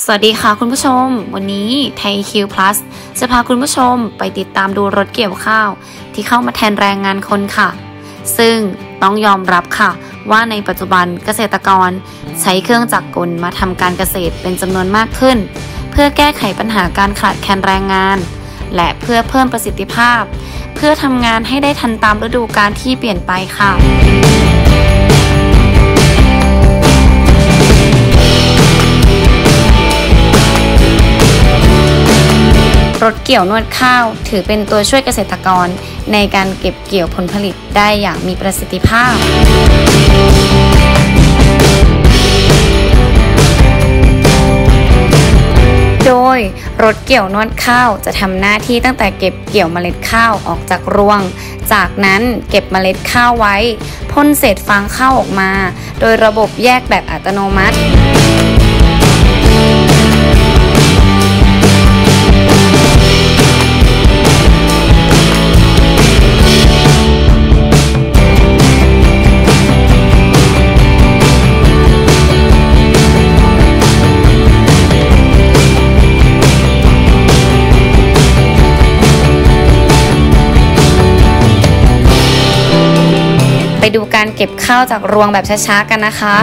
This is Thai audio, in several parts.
สวัสดีค่ะคุณผู้ชมวันนี้ไทยคิวพลัสจะพาคุณผู้ชมไปติดตามดูรถเกี่ยวข้าวที่เข้ามาแทนแรงงานคนค่ะซึ่งต้องยอมรับค่ะว่าในปัจจุบันเกษตรกรใช้เครื่องจักรกลมาทำการเกษตรเป็นจำนวนมากขึ้นเพื่อแก้ไขปัญหาการขาดแคลนแรงงานและเพื่อเพิ่มประสิทธิภาพเพื่อทำงานให้ได้ทันตามฤดูกาลที่เปลี่ยนไปค่ะรถเกี่ยวนวดข้าวถือเป็นตัวช่วยเกษตรกรในการเก็บเกี่ยวผลผลิตได้อย่างมีประสิทธิภาพโดยรถเกี่ยวนวดข้าวจะทำหน้าที่ตั้งแต่เก็บเกี่ยวเมล็ดข้าวออกจากรวงจากนั้นเก็บเมล็ดข้าวไว้พ่นเศษฟางข้าวออกมาโดยระบบแยกแบบอัตโนมัติไปดูการเก็บข้าวจากรวงแบบช้าๆกันนะคะ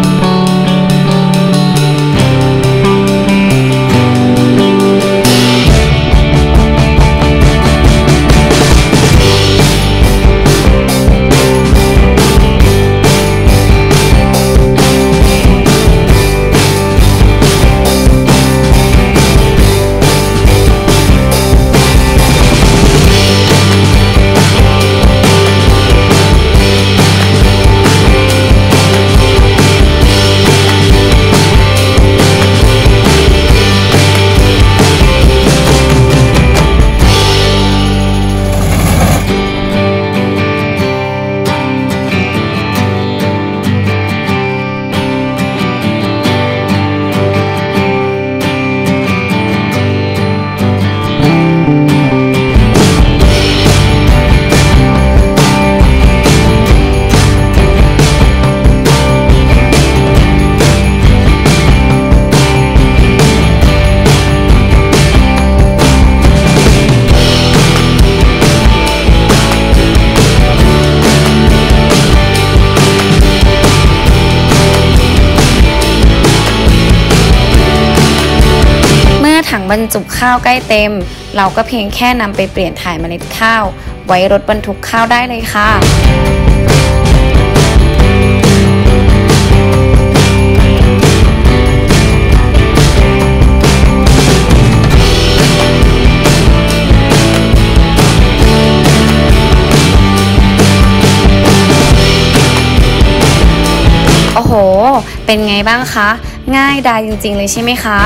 ถังบรรจุข้าวใกล้เต็มเราก็เพียงแค่นำไปเปลี่ยนถ่ายเมล็ดข้าวไว้รถบรรทุกข้าวได้เลยค่ะโอ้โหเป็นไงบ้างคะง่ายดายจริงๆเลยใช่ไหมคะ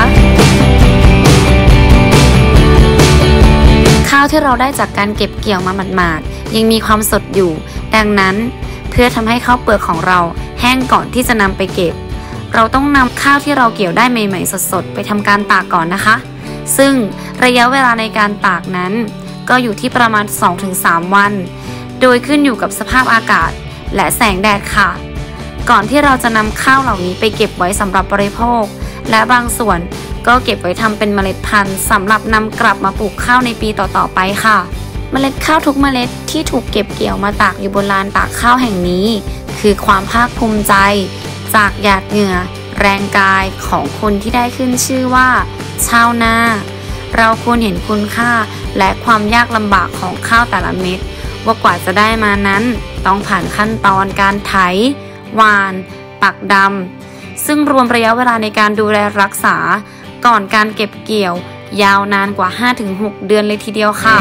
ข้าวที่เราได้จากการเก็บเกี่ยวมาหมาดๆยังมีความสดอยู่ดังนั้นเพื่อทำให้ข้าวเปลือกของเราแห้งก่อนที่จะนำไปเก็บเราต้องนำข้าวที่เราเกี่ยวได้ใหม่ๆสดๆไปทำการตากก่อนนะคะซึ่งระยะเวลาในการตากนั้นก็อยู่ที่ประมาณ 2-3 วันโดยขึ้นอยู่กับสภาพอากาศและแสงแดดค่ะก่อนที่เราจะนำข้าวเหล่านี้ไปเก็บไว้สำหรับบริโภคและบางส่วนก็เก็บไว้ทำเป็นเมล็ดพันธุ์สำหรับนำกลับมาปลูกข้าวในปีต่อๆไปค่ะเมล็ดข้าวทุกเมล็ดที่ถูกเก็บเกี่ยวมาตากอยู่บนลานตากข้าวแห่งนี้คือความภาคภูมิใจจากหยาดเหงื่อแรงกายของคนที่ได้ขึ้นชื่อว่าชาวนาเราควรเห็นคุณค่าและความยากลำบากของข้าวแต่ละเม็ดว่ากว่าจะได้มานั้นต้องผ่านขั้นตอนการไถหว่านปักดำซึ่งรวมระยะเวลาในการดูแลรักษาก่อนการเก็บเกี่ยวยาวนานกว่า 5-6 เดือนเลยทีเดียวค่ะ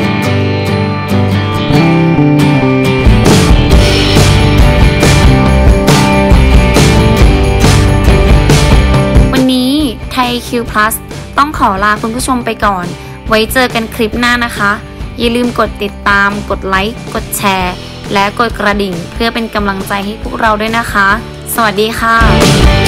วันนี้ไทยคิวพลัสต้องขอลาคุณผู้ชมไปก่อนไว้เจอกันคลิปหน้านะคะอย่าลืมกดติดตามกดไลค์กดแชร์และกดกระดิ่งเพื่อเป็นกำลังใจให้พวกเราด้วยนะคะสวัสดีค่ะ